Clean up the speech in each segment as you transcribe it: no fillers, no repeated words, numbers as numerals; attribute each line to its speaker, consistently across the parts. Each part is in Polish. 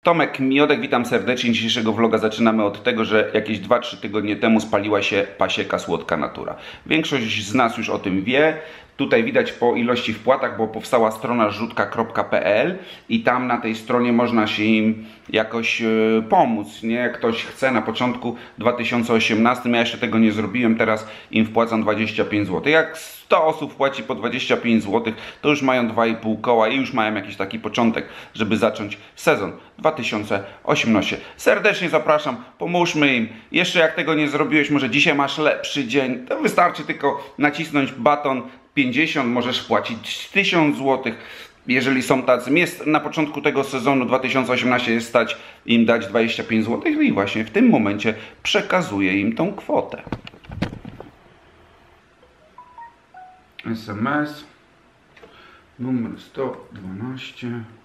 Speaker 1: Tomek Miodek, witam serdecznie. Dzisiejszego vloga zaczynamy od tego, że jakieś 2-3 tygodnie temu spaliła się pasieka Słodka Natura. Większość z nas już o tym wie. Tutaj widać po ilości wpłatach, bo powstała strona rzutka.pl i tam na tej stronie można się im jakoś pomóc, nie? Jak ktoś chce, na początku 2018, ja jeszcze tego nie zrobiłem, teraz im wpłacam 25 zł. Jak 100 osób wpłaci po 25 zł, to już mają 2,5 koła i już mają jakiś taki początek, żeby zacząć sezon 2018. Serdecznie zapraszam, pomóżmy im. Jeszcze jak tego nie zrobiłeś, może dzisiaj masz lepszy dzień, to wystarczy tylko nacisnąć baton 50, możesz płacić 1000 zł. Jeżeli są tacy, jest na początku tego sezonu 2018 jest stać im dać 25 zł i właśnie w tym momencie przekazuję im tą kwotę. SMS numer 112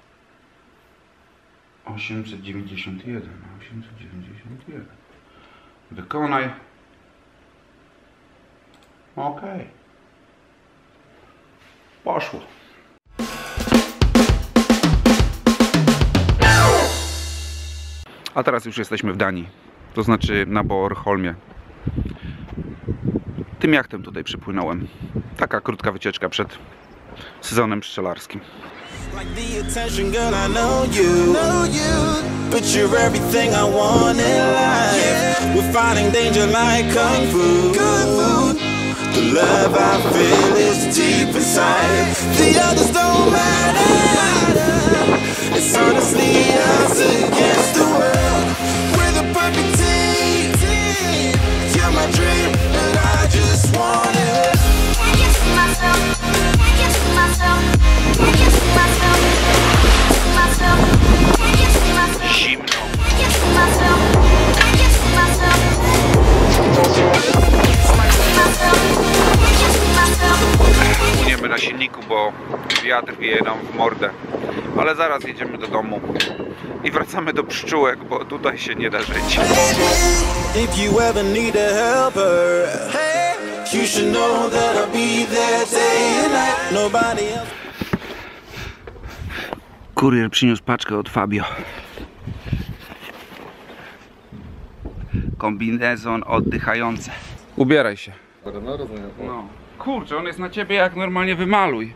Speaker 1: 891 891. Wykonaj. OK. Poszło. A teraz już jesteśmy w Danii, to znaczy na Bornholmie. Tym jachtem tutaj przypłynąłem. Taka krótka wycieczka przed sezonem pszczelarskim.
Speaker 2: The love I feel is deep inside. The others don't matter. It's honestly us against the world. We're the perfect team. You're my dream, and I just want it. I can see myself. I can see myself. I can see myself. Myself. I can see myself.
Speaker 1: Zimno.
Speaker 2: I can see myself. I can see myself.
Speaker 1: Płyniemy na silniku, bo wiatr wieje nam w mordę. Ale zaraz jedziemy do domu i wracamy do pszczółek, bo tutaj się nie da żyć. Kurier przyniósł paczkę od Fabio. Kombinezon oddychający. Ubieraj się. No. Kurczę, on jest na ciebie jak normalnie wymaluj.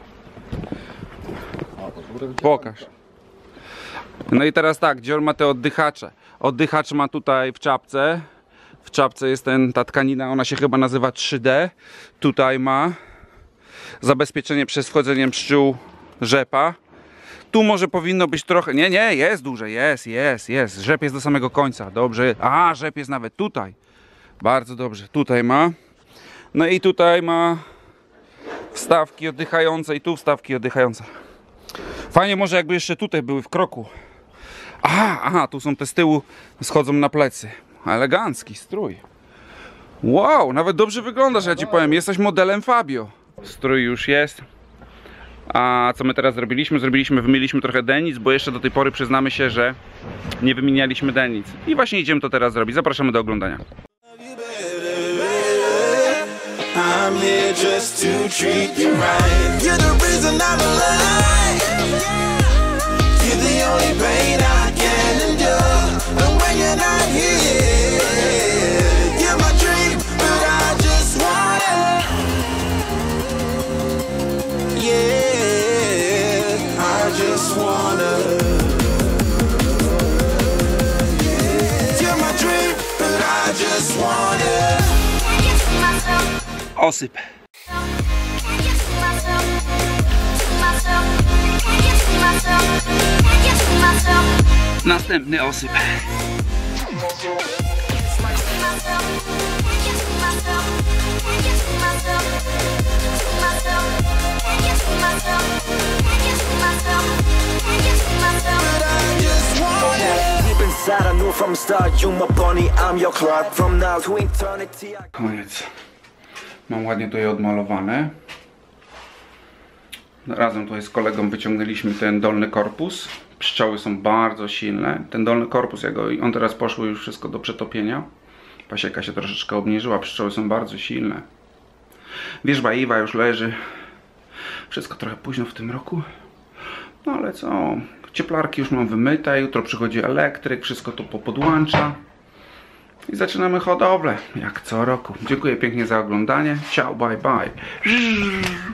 Speaker 1: Pokaż. No i teraz tak, gdzie on ma te oddychacze? Oddychacz ma tutaj w czapce. W czapce jest ta tkanina, ona się chyba nazywa 3D. Tutaj ma zabezpieczenie przed wchodzeniem pszczół rzepa. Tu może powinno być trochę... Nie, jest duże, jest. Rzep jest do samego końca, dobrze. Aha, rzep jest nawet tutaj. Bardzo dobrze, tutaj ma. No i tutaj ma wstawki oddychające i tu wstawki oddychające. Fajnie może jakby jeszcze tutaj były w kroku. Aha, tu są te z tyłu, schodzą na plecy. Elegancki strój. Wow, nawet dobrze wyglądasz, ja ci powiem. Jesteś modelem Fabio. Strój już jest. A co my teraz zrobiliśmy? Wymieniliśmy trochę denic, bo jeszcze do tej pory przyznamy się, że nie wymienialiśmy denic. I właśnie idziemy to teraz zrobić. Zapraszamy do oglądania.
Speaker 2: I'm here just to treat you right. You're the reason I'm alive. You're the only pain I can endure. And when you're not here, you're my dream, but I just want it. Yeah, I just wanna. You're my dream, but I just want it. I can see myself.
Speaker 1: Osyp. Następny osyp. Koniec. Mam ładnie tutaj odmalowane. Razem tutaj z kolegą wyciągnęliśmy ten dolny korpus. Pszczoły są bardzo silne. Ten dolny korpus, on teraz poszło już wszystko do przetopienia. Pasieka się troszeczkę obniżyła, pszczoły są bardzo silne. Wierzba Iwa już leży. Wszystko trochę późno w tym roku. No ale co? Cieplarki już mam wymyte, jutro przychodzi elektryk, wszystko to popodłącza. I zaczynamy hodowlę, jak co roku. Dziękuję pięknie za oglądanie. Ciao, bye bye.